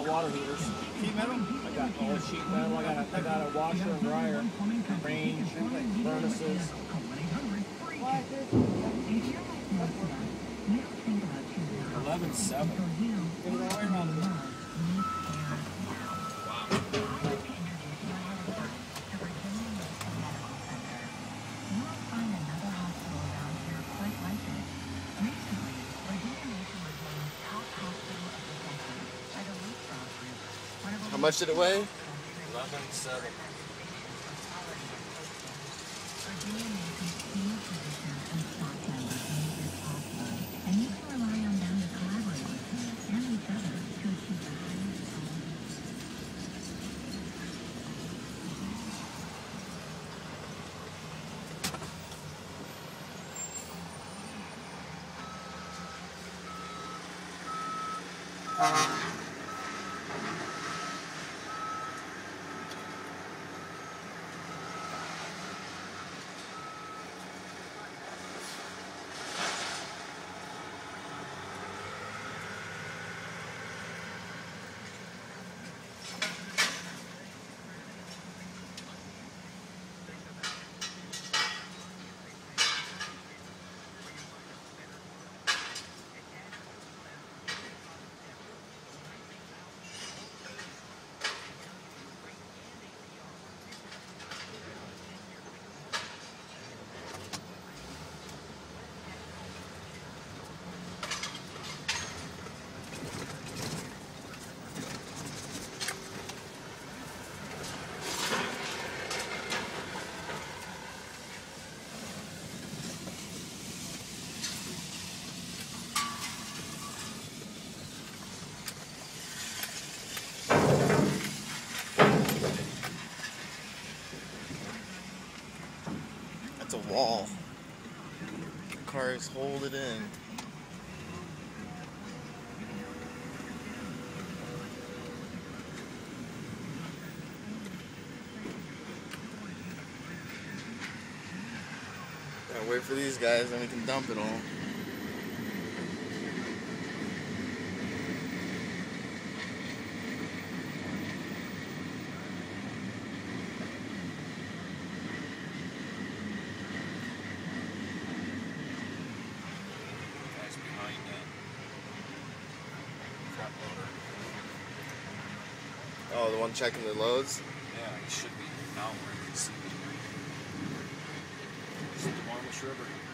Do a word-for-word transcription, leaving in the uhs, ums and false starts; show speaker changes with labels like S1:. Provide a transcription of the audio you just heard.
S1: got water heaters.
S2: Sheet metal?
S1: I got all sheet metal. I got a, I got a washer and dryer, range, furnaces. Eleven seven.
S3: How much did it weigh?
S1: Eleven seven.
S3: That's a wall. Cars hold it in. Gotta wait for these guys, then we can dump it all. Oh, the one checking the loads?
S1: Yeah, it should be now where you can see. This is the Warmish River.